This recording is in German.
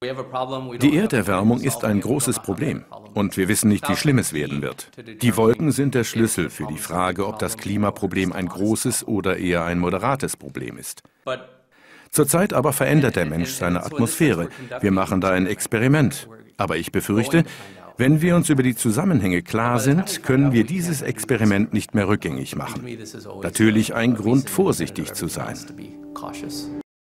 Die Erderwärmung ist ein großes Problem und wir wissen nicht, wie schlimm es werden wird. Die Wolken sind der Schlüssel für die Frage, ob das Klimaproblem ein großes oder eher ein moderates Problem ist. Zurzeit aber verändert der Mensch seine Atmosphäre. Wir machen da ein Experiment. Aber ich befürchte, wenn wir uns über die Zusammenhänge klar sind, können wir dieses Experiment nicht mehr rückgängig machen. Natürlich ein Grund, vorsichtig zu sein.